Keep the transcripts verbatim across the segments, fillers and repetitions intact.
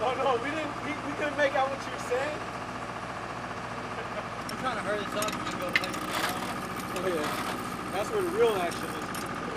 Oh no, we didn't. We, we couldn't make out what you were saying. I'm trying to hurry this up and go play. Oh yeah, that's where the real action is.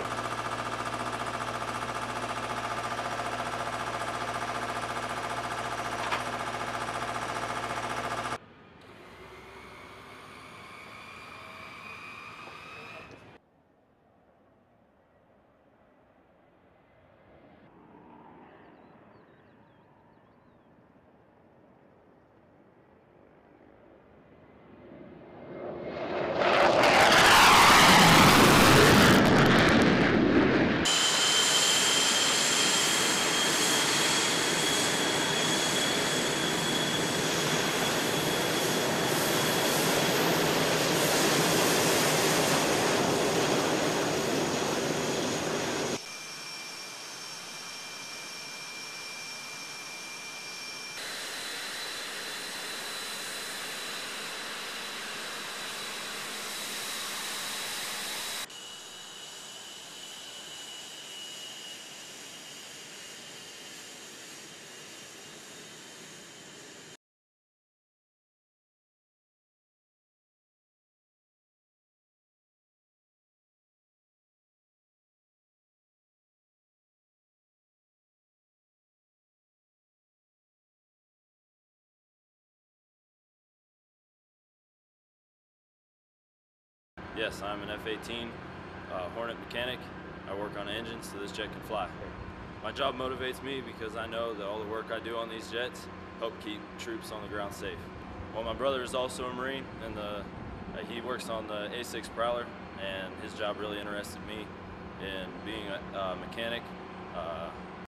Yes, I'm an F eighteen uh, Hornet mechanic. I work on engines so this jet can fly. My job motivates me because I know that all the work I do on these jets help keep troops on the ground safe. Well, my brother is also a Marine, and the, uh, he works on the A six Prowler, and his job really interested me in being a uh, mechanic. Uh,